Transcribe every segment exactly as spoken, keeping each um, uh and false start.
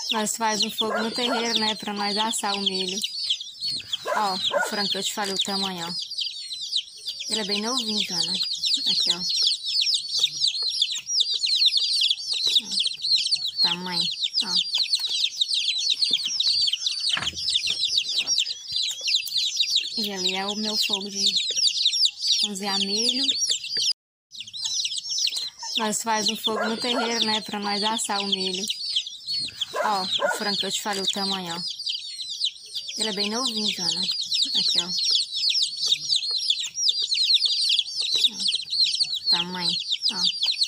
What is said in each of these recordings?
Nós faz um fogo no terreiro, né? Pra nós assar o milho. Ó, o frango que eu te falei o tamanho, ó. Ele é bem novinho, tá, né? Aqui, ó. Ó. Tamanho, ó. E ali é o meu fogo de cozinhar milho. Nós faz um fogo no terreiro, né? Pra nós assar o milho. Ó, o frango que eu te falei o tamanho, ó. Ele é bem novinho, tá, né? Aqui, ó. Ó. Tamanho, ó.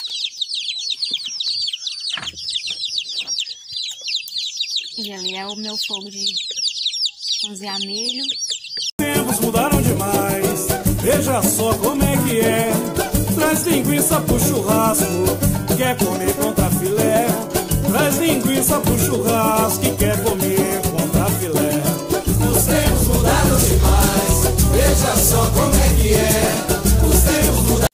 E ali é o meu fogo de cozinhar milho. Tempos mudaram demais, veja só como é que é. Traz linguiça pro churrasco, quer comer contra filé. Traz linguiça pro churrasco, que quer comer contra filé. Os tempos mudaram demais, veja só como é que é. Os tempos mudaram.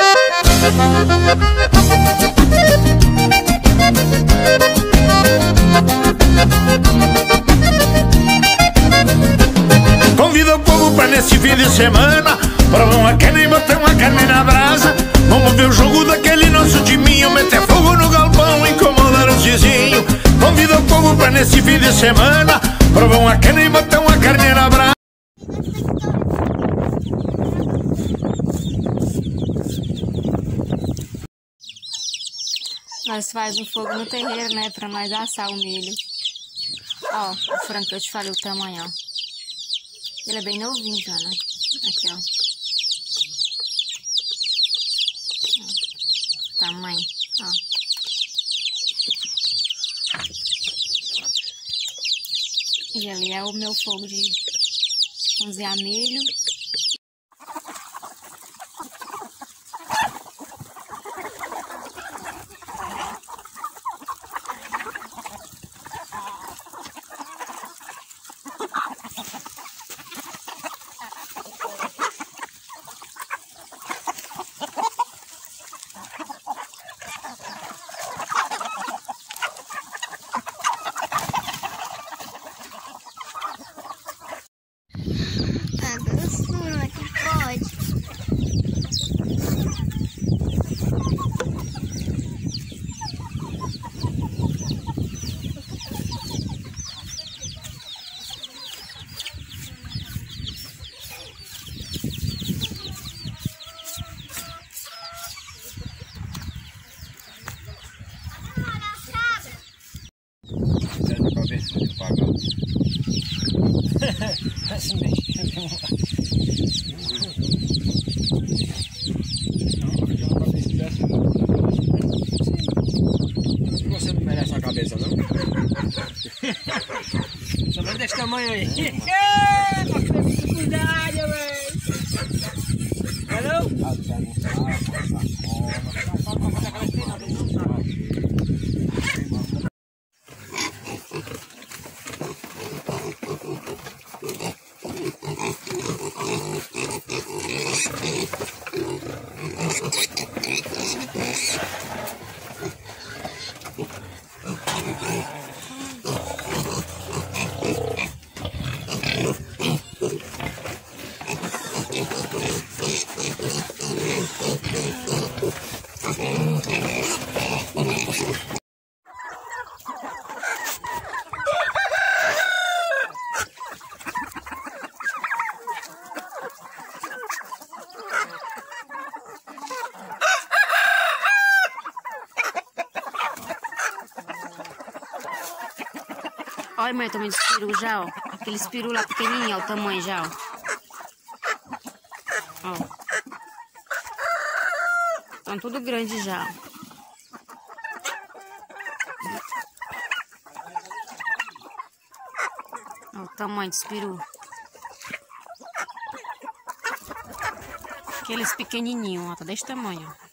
Convido o povo pra nesse fim de semana provar uma carne e botar uma carne na brasa. Vamos ver o jogo daquele nosso timinho, meter fogo no galpão, incomodar os vizinhos. Convido o povo pra nesse fim de semana provar uma carne e botar uma carne na brasa. Nós faz um fogo no terreiro, né? Pra nós assar o milho. Ó, o frango que eu te falei o tamanho, ó. Ele é bem novinho, tá, né? Aqui, ó. Ó. Tamanho, ó. E ali é o meu fogo de cozinhar milho. Você não merece a cabeça, não? Só vai desse tamanho aí. Cuidado, velho! Não? Olha, mãe, eu tomei de peru já, ó. Aqueles peru lá pequenininho, ó, o tamanho já, ó. Ó. Estão tudo grande já. Ó, o tamanho desse peru. Aqueles pequenininhos, ó, tá desse tamanho, ó.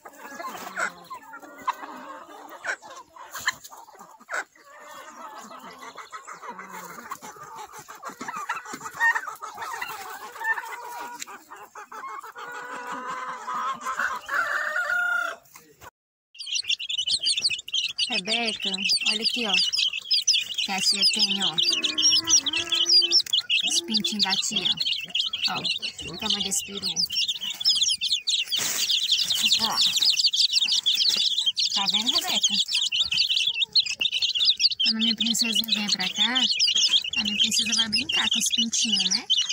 Rebeca, olha aqui, ó. que a tia tem, ó. Os pintinhos da tia. Ó, o tamanho desse peru. Ó. Tá vendo, Rebeca? Quando a minha princesinha vem pra cá, a minha princesa vai brincar com os pintinhos, né?